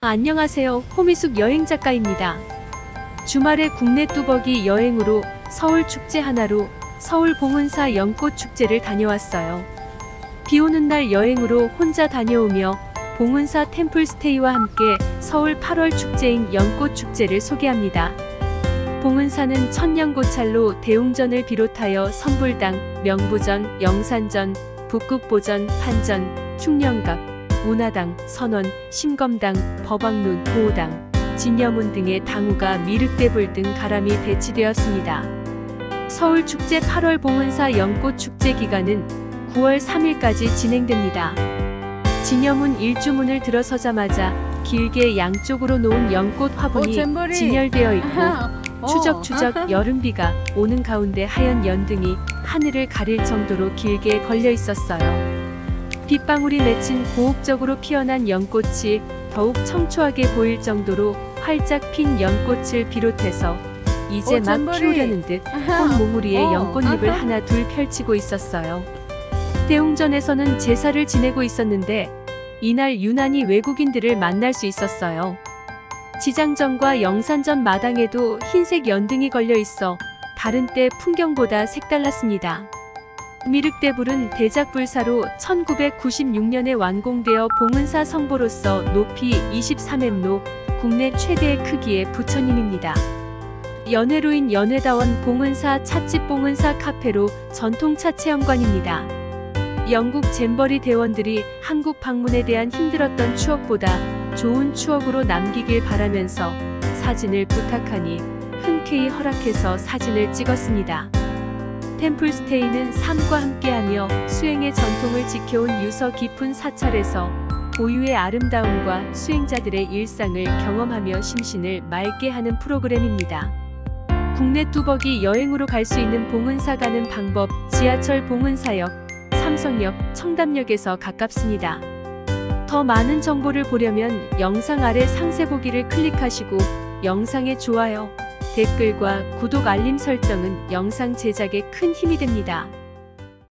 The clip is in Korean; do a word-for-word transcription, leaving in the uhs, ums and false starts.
안녕하세요. 호미숙 여행작가입니다. 주말에 국내 뚜벅이 여행으로 서울 축제 하나로 서울 봉은사 연꽃축제를 다녀왔어요. 비오는 날 여행으로 혼자 다녀오며 봉은사 템플스테이와 함께 서울 팔월 축제인 연꽃축제를 소개합니다. 봉은사는 천년고찰로 대웅전을 비롯하여 선불당, 명부전, 영산전, 북극보전, 판전, 충령각, 운하당, 선원, 심검당, 법왕룬, 보호당, 진여문 등의 당우가 미륵대불 등 가람이 배치되었습니다. 서울축제 팔월 봉은사 연꽃축제 기간은 구월 삼일까지 진행됩니다. 진여문 일주문을 들어서자마자 길게 양쪽으로 놓은 연꽃 화분이 어, 진열되어 있고 어. 추적추적 여름비가 오는 가운데 하얀 연등이 하늘을 가릴 정도로 길게 걸려 있었어요. 빗방울이 맺힌 고혹적으로 피어난 연꽃이 더욱 청초하게 보일 정도로 활짝 핀 연꽃을 비롯해서 이제 어, 막 잼버리. 피우려는 듯 꽃몽우리에 어. 연꽃잎을 하나 둘 펼치고 있었어요. 대웅전에서는 제사를 지내고 있었는데 이날 유난히 외국인들을 만날 수 있었어요. 지장전과 영산전 마당에도 흰색 연등이 걸려 있어 다른 때 풍경보다 색달랐습니다. 미륵대불은 대작불사로 천구백구십육년에 완공되어 봉은사 성보로서 높이 이십삼 엠로, 국내 최대의 크기의 부처님입니다. 연회로인 연회다원 봉은사 찻집 봉은사 카페로 전통차 체험관입니다. 영국 잼버리 대원들이 한국 방문에 대한 힘들었던 추억보다 좋은 추억으로 남기길 바라면서 사진을 부탁하니 흔쾌히 허락해서 사진을 찍었습니다. 템플스테이는 삶과 함께하며 수행의 전통을 지켜온 유서 깊은 사찰에서 고유의 아름다움과 수행자들의 일상을 경험하며 심신을 맑게 하는 프로그램입니다. 국내 뚜벅이 여행으로 갈 수 있는 봉은사 가는 방법, 지하철 봉은사역, 삼성역, 청담역에서 가깝습니다. 더 많은 정보를 보려면 영상 아래 상세 보기를 클릭하시고 영상의 좋아요, 댓글과 구독 알림 설정은 영상 제작에 큰 힘이 됩니다.